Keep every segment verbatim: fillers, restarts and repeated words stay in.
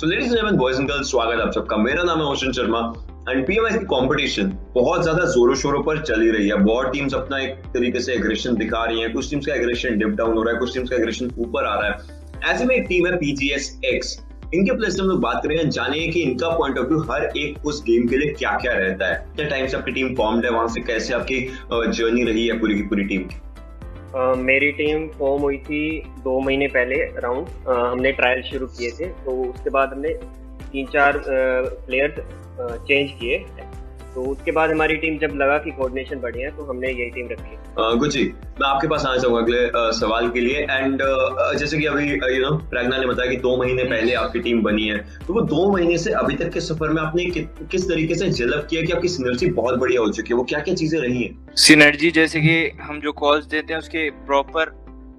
Ladies and gentleman, boys and girls, स्वागत है आप सबका। मेरा नाम है ओशन शर्मा एंड पीएमआई की कंपटीशन बहुत ज्यादा जोरों शोरों पर चली रही है। बहुत टीम्स अपना एक तरीके से एग्रेशन दिखा रही हैं। कुछ टीम्स का एग्रेशन डिप डाउन हो रहा है, कुछ टीम्स का एग्रेशन ऊपर आ रहा है। ऐसे में एक टीम है पीजीएस एक्स। इनके प्लेस से हम लोग बात करें, जानिए कि इनका पॉइंट ऑफ व्यू हर एक उस गेम के लिए क्या क्या रहता है, कितने टाइम से आपकी टीम फॉर्म्ड है, वहां से कैसे आपकी जर्नी रही है पूरी की पूरी टीम की। Uh, मेरी टीम फॉर्म हुई थी दो महीने पहले अराउंड। uh, हमने ट्रायल शुरू किए थे, तो उसके बाद हमने तीन चार प्लेयर्स चेंज किए। तो उसके बाद हमारी टीम जब लगा कि कोऑर्डिनेशन बढ़िया है, तो हमने यही टीम रखी। uh, गुड जी, मैं आपके पास आना चाहूंगा अगले uh, सवाल के लिए। एंड uh, जैसे कि अभी यू नो प्रज्ञा ने बताया कि दो महीने पहले आपकी टीम बनी है, तो वो दो महीने से अभी तक के सफर में आपने कि, किस तरीके से डेवलप किया कि आपकी सिनर्जी बहुत बढ़िया हो चुकी है? वो क्या क्या चीजें रही हैं? सिनर्जी जैसे कि हम जो कॉल्स देते हैं उसके प्रॉपर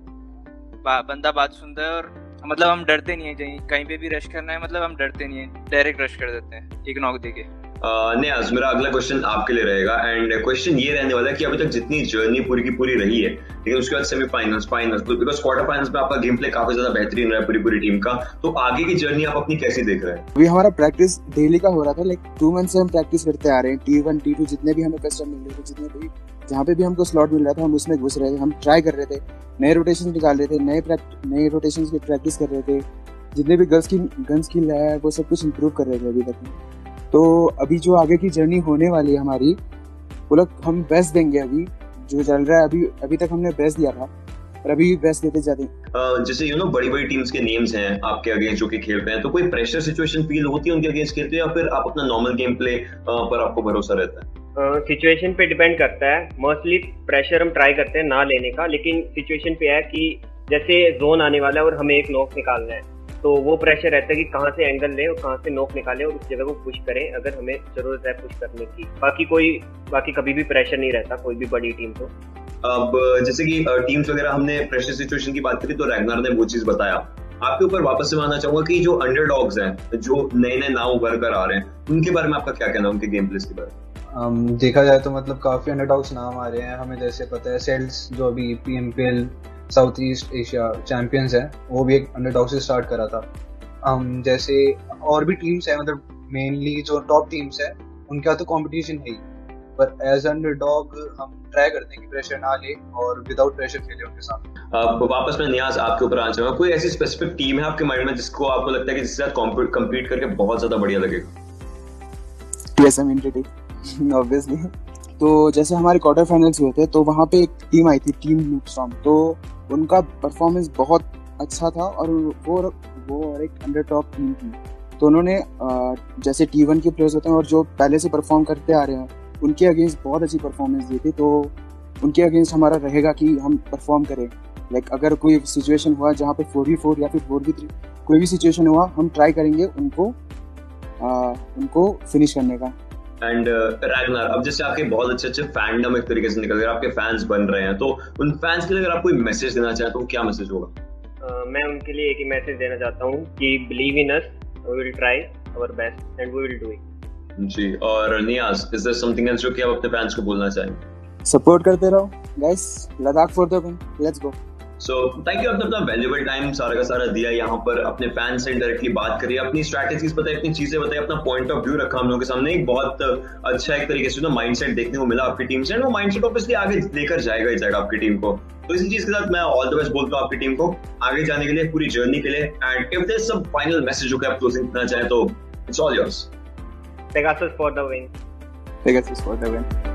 बा, बंदा बात सुनता है, और मतलब हम डरते नहीं है कहीं कहीं पे भी रश करना है, मतलब हम डरते नहीं है, डायरेक्ट रश कर देते हैं एक नॉक देके। नियाज, मेरा अगला क्वेश्चन आपके लिए रहेगा एंड क्वेश्चन ये रहने वाला है कि अभी तक जितनी जर्नी पूरी की पूरी रही है, लेकिन उसके बाद semifinals, finals, because quarter finals में आपका गेम प्ले काफी ज्यादा बेहतरीन रहा है पूरी पूरी टीम का, तो आगे की जर्नी आप अपनी कैसी देख रहे हैं? अभी हमारा प्रैक्टिस डेली का हो रहा था, लाइक टू मंथ से हम प्रैक्टिस करते आ रहे हैं। टी वन टी टू जितने भी हमें कस्टम मिल रहे थे, जितने भी जहाँ पे भी हमको स्लॉट मिल रहा था, हम उसमें घुस रहे थे, हम ट्राई कर रहे थे, नए रोटेशन निकाल रहे थे, नए नए रोटेशन की प्रैक्टिस कर रहे थे, जितने भी गन्स की गन स्किल है वो सब कुछ इम्प्रूव कर रहे थे अभी तक। तो अभी जो आगे की जर्नी होने वाली है हमारी, वो लोग हम बेस्ट देंगे। अभी जो चल रहा है, अभी अभी तक हमने बेस्ट दिया था और अभी बेस्ट देते जाते हैं। जैसे यू नो बड़ी बड़ी टीम्स के नेम्स हैं आपके अगेंस्ट जो कि खेल रहे हैं, तो कोई प्रेशर सिचुएशन फील होती है उनके अगेंस्ट खेलते हैं, या फिर आप अपना नॉर्मल गेम प्ले पर आपको भरोसा रहता है? सिचुएशन uh, पे डिपेंड करता है। मोस्टली प्रेशर हम ट्राई करते हैं ना लेने का, लेकिन सिचुएशन पे है कि जैसे जोन आने वाला है और हमें एक नॉक निकालना है, तो वो प्रेशर रहता है कि कहाँ से एंगल लें और कहाँ से नॉक निकालें और उस जगह को पुश करें अगर हमें जरूरत है पुश करने की। बाकी कोई बाकी कभी भी प्रेशर नहीं रहता कोई भी बड़ी टीम को। अब जैसे कि टीम्स वगैरह हमने प्रेशर सिचुएशन की बात करी, तो रैग्नार ने वो चीज बताया। आपके ऊपर वापस से मानना चाहूंगा कि जो अंडरडॉग्स हैं, जो नए नए नाव उभर कर आ रहे हैं, उनके बारे में आपका क्या कहना है, उनके गेम प्लेस के बारे में? Um, देखा जाए तो मतलब काफी अंडरडॉग्स नाम आ रहे हैं। हमें जैसे पता है सेल्स जो अभी PMPL South East Asia champions है, वो भी एक अंडरडॉग से स्टार्ट करा था। um, जैसे और भी टीम्स है, मतलब मेनली जो टॉप टीम्स है उनका तो कंपटीशन है ही, पर एज अंडरडॉग हम ट्राई करते हैं कि प्रेशर ना ले और विदाउट प्रेशर खेले उनके साथ। अब वापस मैं नियाज आपके ऊपर आना चाहूंगा। कोई ऐसी स्पेसिफिक टीम है आपके माइंड में जिसको आपको लगता है कि जिसके साथ कम्पीट करके बहुत ज्यादा बढ़िया लगेगा? TSM Entity obviously. तो जैसे हमारे क्वार्टर फाइनल्स हुए थे, तो वहाँ पे एक टीम आई थी, टीम लूपस्टॉर्म। तो उनका परफॉर्मेंस बहुत अच्छा था और वो वो और एक अंडरटॉप टीम थी। तो उन्होंने जैसे टी वन के प्लेयर्स होते हैं और जो पहले से परफॉर्म करते आ रहे हैं, उनके अगेंस्ट बहुत अच्छी परफॉर्मेंस दी थी। तो उनके अगेंस्ट हमारा रहेगा कि हम परफॉर्म करें। लाइक अगर कोई सिचुएशन हुआ जहाँ पे फोर वी फोर या फिर फोर वी थ्री कोई भी सिचुएशन हुआ, हम ट्राई करेंगे उनको आ, उनको फिनिश करने का। एंड रैग्नार, अब जैसे आपके बहुत अच्छे अच्छे फैंडम एक तरीके से निकल गए, आपके फैंस बन रहे हैं, तो उन फैंस के लिए अगर आप कोई मैसेज देना चाहें तो क्या मैसेज होगा? uh, मैं उनके लिए एक ही मैसेज देना चाहता हूँ कि believe in us, we will try our best and we will do it. जी, और Niyaz, is there something else जो कि आप अपने फैंस को बोलना चाहेंगे? सपोर्ट करते रहो guys, Ladakh for the win, let's go. So thank you, आपने अपना वैल्यूएबल टाइम सारा का सारा दिया, यहाँ पर अपने फैंस से डायरेक्टली बात करिए, अपनी स्ट्रैटेजीज बताई, अपनी चीजें बताई, अपना पॉइंट ऑफ व्यू रखा हम लोगों के सामने। एक बहुत अच्छा एक तरीके से ना माइंडसेट देखने को मिला आपकी टीम से, वो माइंडसेट ऑब्वियसली आगे लेकर जाएगा ही जाएगा आपकी टीम को। तो इसी चीज के साथ मैं ऑल द बेस्ट बोलता हूँ आपकी टीम को आगे जाने के लिए, पूरी जर्नी के लिए। And if there is some final message जो कि आप क्लोजिंग करना चाहें, तो it's all yours. Pegasus for the win. Pegasus for the win.